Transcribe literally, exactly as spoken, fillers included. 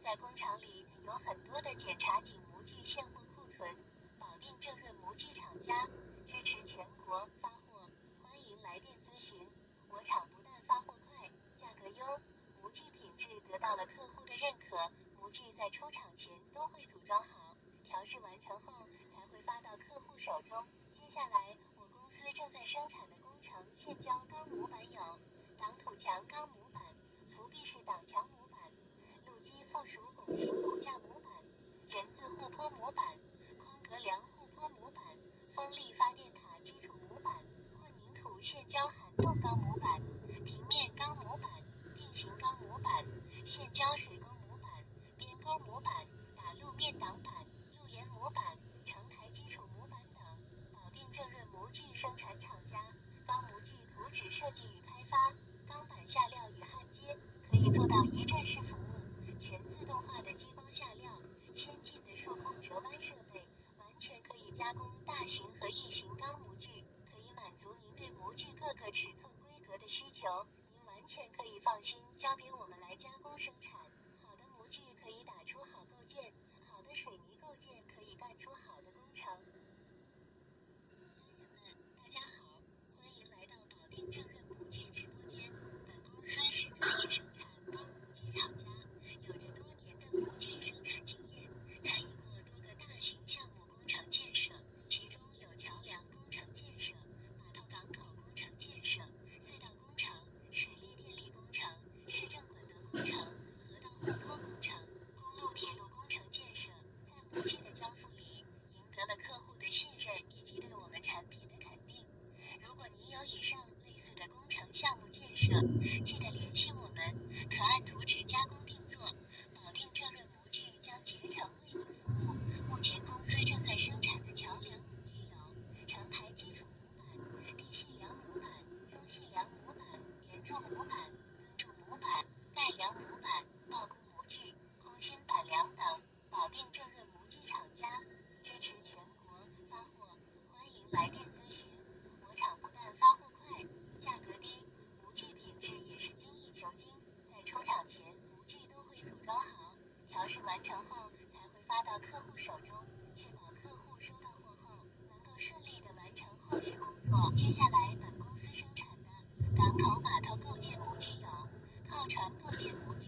在工厂里有很多的检查井模具现货库存，保定正润模具厂家支持全国发货，欢迎来电咨询。我厂不但发货快，价格优，模具品质得到了客户的认可，模具在出厂前都会组装好，调试完成后才会发到客户手中。接下来我公司正在生产的工程现胶钢模板有挡土墙钢模板、浮壁式挡墙模板、路基附属拱形骨架模板、人字护坡模板、框格梁护坡模板、风力发电塔基础模板、混凝土现胶涵洞钢模板、平面钢模板、定型钢模板、现胶水沟模板、边沟模板、打路面挡板、路沿模板、承台基础模板等。保定正润模具生产厂家，钢模具图纸设计与开发，钢板下料与焊接，可以做到一站式服务，全自动化的激光下料，先进的数控折弯设备，完全可以加工大型和异形钢模具，可以满足您对模具各个尺寸规格的需求，您完全可以放心交给我们来加工生产。好的模具可以打出好构件，好的水泥构件可以干出好的工程。家人们，大家好，欢迎来到保定正润模具直播间。本公司是专业生产钢模具厂家，有着多年的模具生产经验，参与过多个大型项目工程建设，其中有桥梁工程建设、码头港口工程建设、隧道工程、水利电力工程、市政管道工程、河道护坡工程、公路铁路工程建设。在模具的交付里，赢得了客户的信任以及对我们产品的肯定。如果您有以上类似的工程项目建设，记得联系我们，可按图纸加工定做。保定正润模具将竭诚为您服务。目前公司正在生产的桥梁模具有承台基础模板、地细梁模板、中细梁模板、圆柱模板、分柱模板、带梁模板、抱工模具、空心板梁等。保定正润模具厂家支持全国发货，欢迎来电咨询。我厂不但发货快，价格低，模具品质也是精益求精，在出厂前模具都会组装好，调试完成后才会发到客户手中，确保客户收到货后能够顺利地完成后续工作。接下来本公司生产的港口码头构件模具有靠船构件模具、